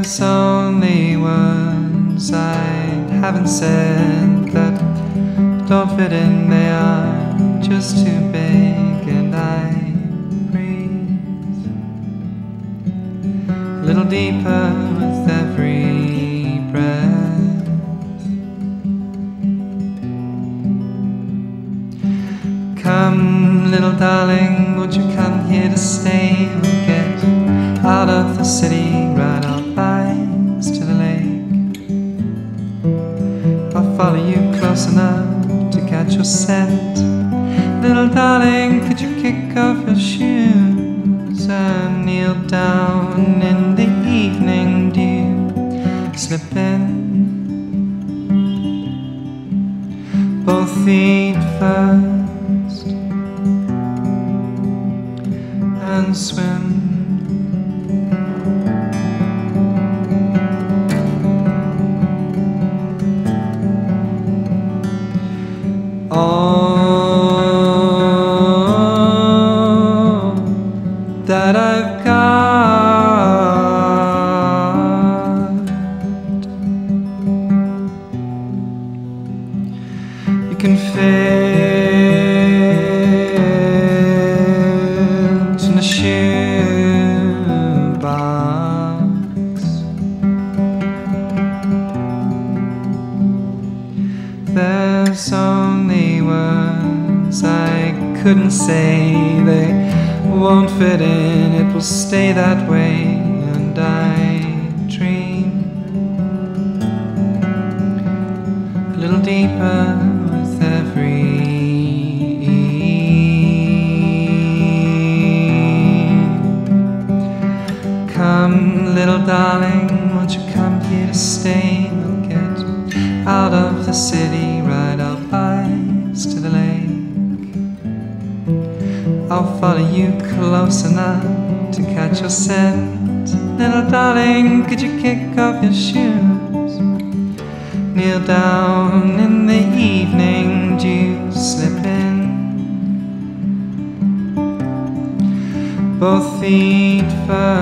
There's only words I haven't said that don't fit in. They are just too big, and I breathe a little deeper with every breath. Come, little darling, won't you come here to stay? We'll get out of the city, ride our bikes to the lake. I'll follow you close enough to catch your scent. Little darling, could you kick off your shoes and kneel down in the evening dew? Slip in, both feet first, and swim. All that I've got, you can fit in a shoebox. There's only words I couldn't say. They won't fit in, it will stay that way. And I dream a little deeper with every come, little darling, won't you come here to stay? We'll get out of the city, ride our bikes to the lake. I'll follow you close enough to catch your scent. Little darling, could you kick off your shoes? Kneel down in the evening dew, slip in, both feet first,